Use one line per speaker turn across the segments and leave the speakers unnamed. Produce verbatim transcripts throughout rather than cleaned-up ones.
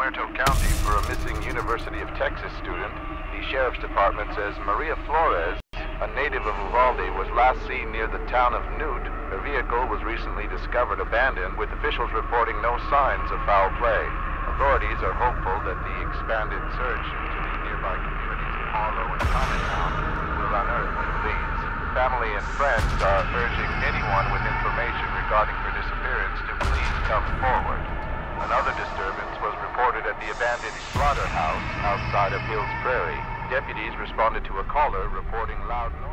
Muerto County for a missing University of Texas student. The Sheriff's Department says Maria Flores, a native of Uvalde, was last seen near the town of Newt. Her vehicle was recently discovered abandoned, with officials reporting no signs of foul play. Authorities are hopeful that the expanded search into the nearby communities of Harlow and Chinatown will unearth new leads. Family and friends are urging anyone with information regarding her disappearance to please come forward. Another disturbance was reported at the abandoned slaughterhouse outside of Hills Prairie. Deputies responded to a caller reporting loud noises.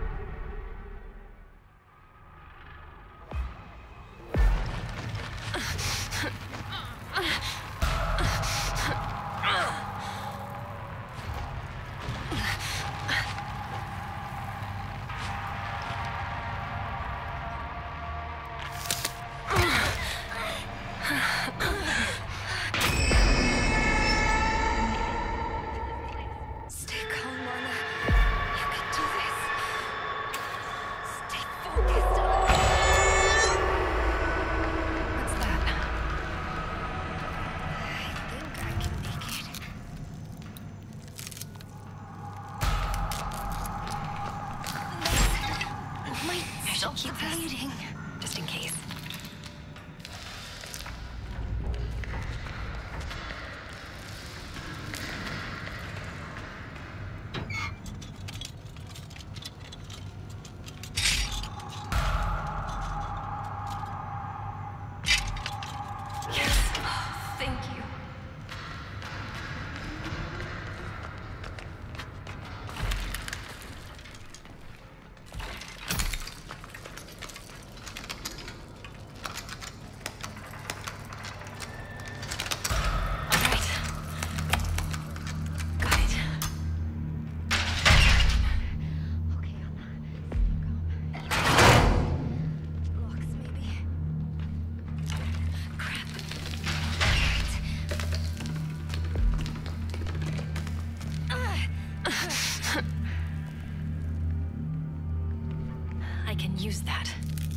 Use that.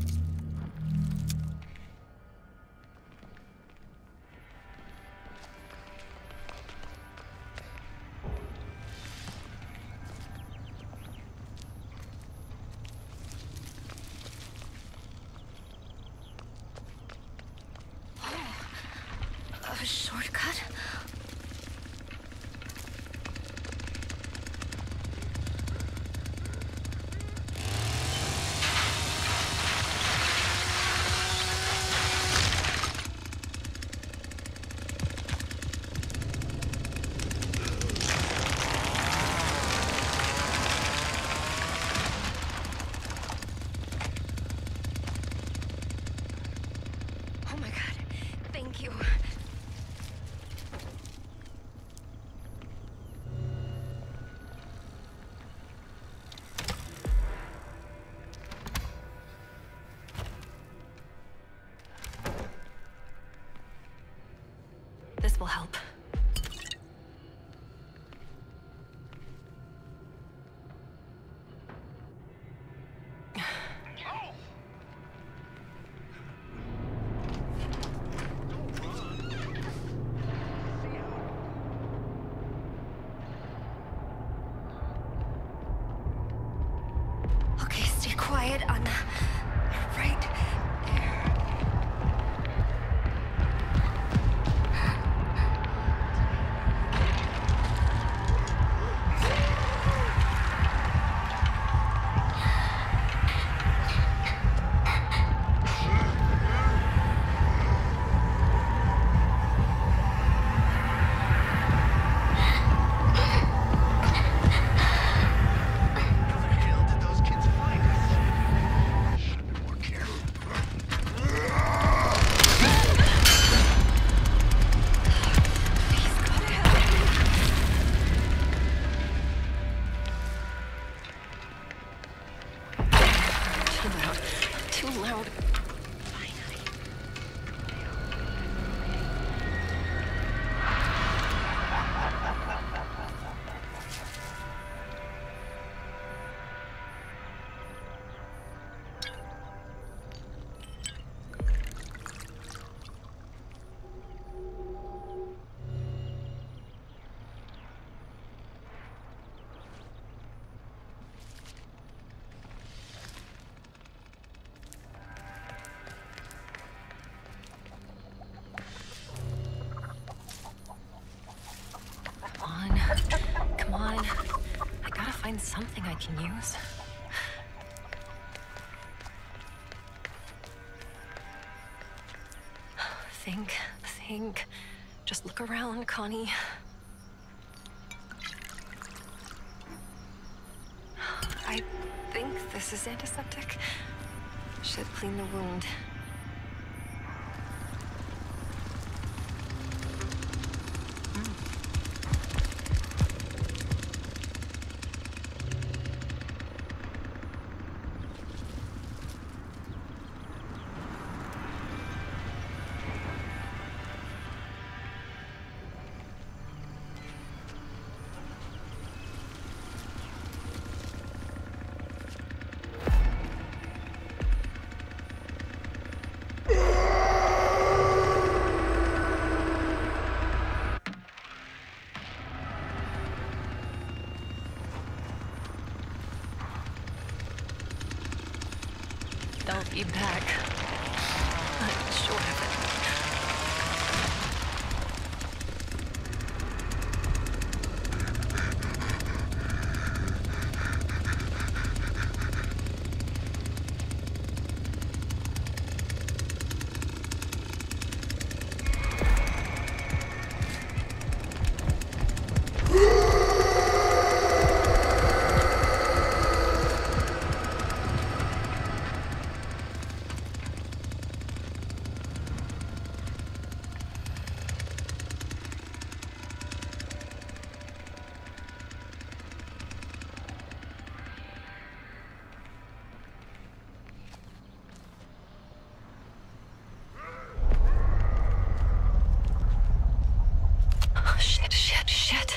Oh, a shortcut? This will help. Okay, stay quiet on the right there. something I can use. Think, think. Just look around, Connie. I think this is antiseptic. Should clean the wound. They'll be back. I'm sure of it. Shit, shit, shit.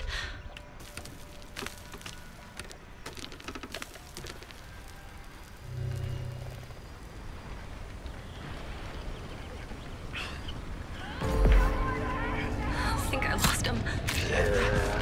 I think I lost him.